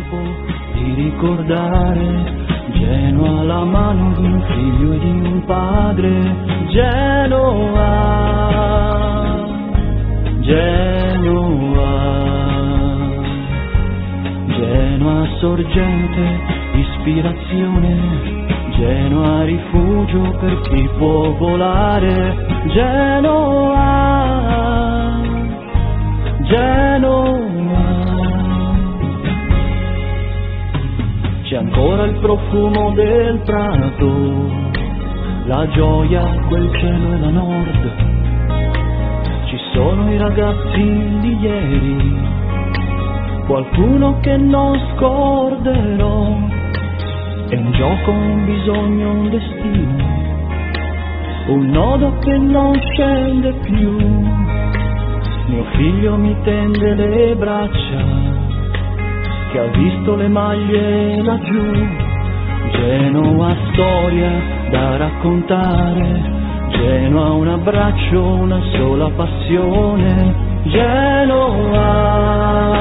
tempo di ricordare Genoa, la mano di un figlio e di un padre. Genoa, Genoa, Genoa sorgente, ispirazione, Genoa rifugio per chi può volare. Genoa, Genoa, c'è ancora il profumo del prato, la gioia, quel cielo e la nord. Ci sono i ragazzi di ieri, qualcuno che non scorderò. È un gioco, un bisogno, un destino, un nodo che non scende più. Mio figlio mi tende le braccia, che ha visto le maglie laggiù. Genoa, storia da raccontare, Genoa, un abbraccio, una sola passione. Genoa,